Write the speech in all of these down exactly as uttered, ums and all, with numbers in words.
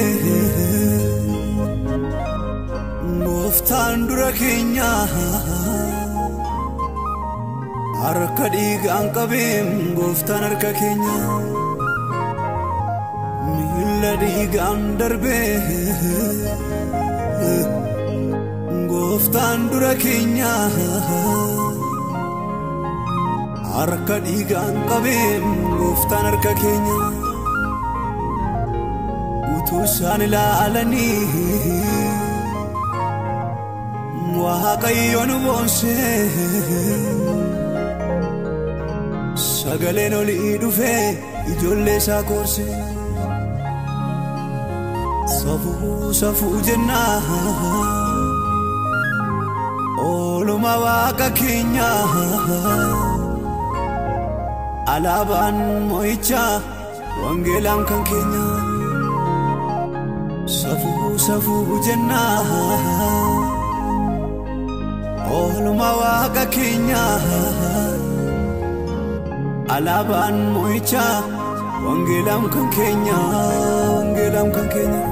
Gooftaan dura keenya harka dhiigaan qabeen gooftaan harka keenya miila dhiigaan darbee gooftaan dura keenya harka dhiigaan qabeen gooftaan harka keenya utuu isaan ilaalanii Waaqayyoon boonsee sagaleen olii dhufee ijoollee isaa koorsee safuu safuu jennaa ooluma Waaqa keenya alaabaan moo'ichaa wangeelaan kan keenya safuu safuu jennaa ooluma Waaqa keenya alaabaan moo'ichaa wangeelaan kan keenya wangeelaan kan keenya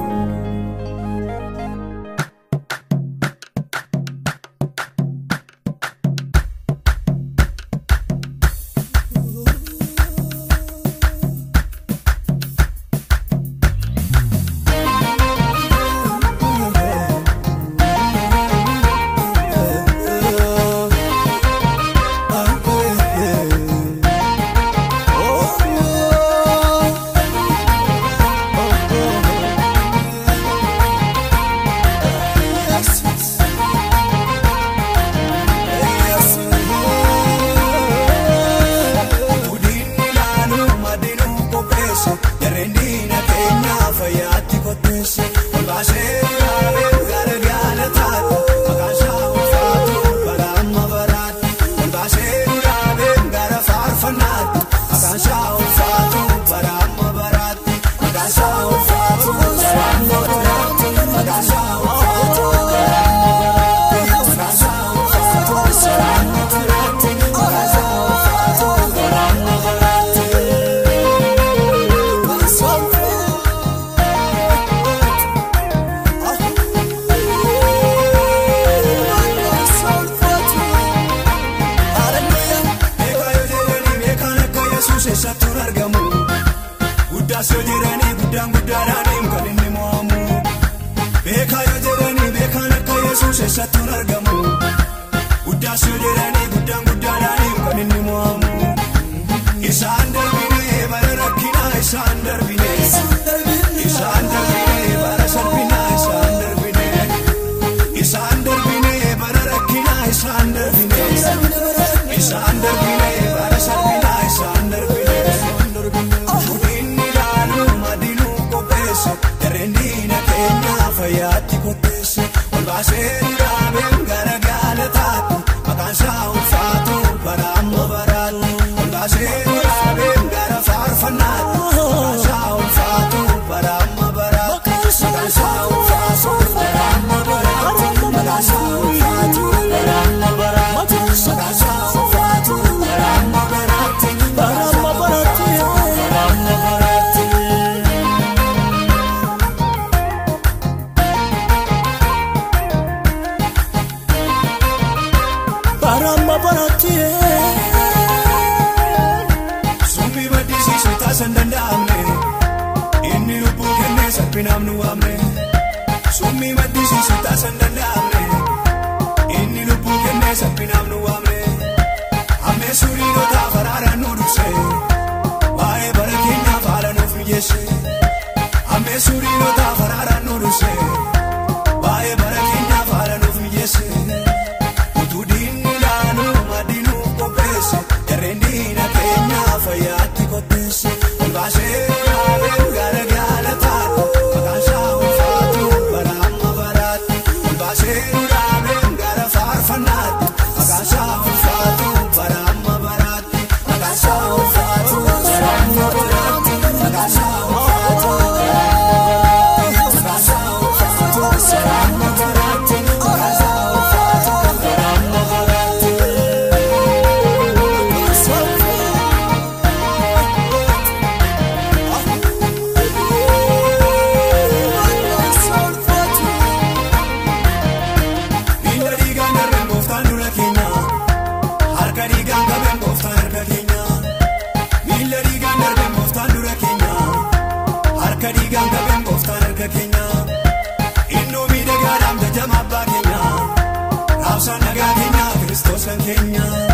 diigaan qabeen gooftaan harka keenya innuu miidhagaadhaan tajama abbaa keenya raabsaan nagaa keenya Kiristoos kan keenya.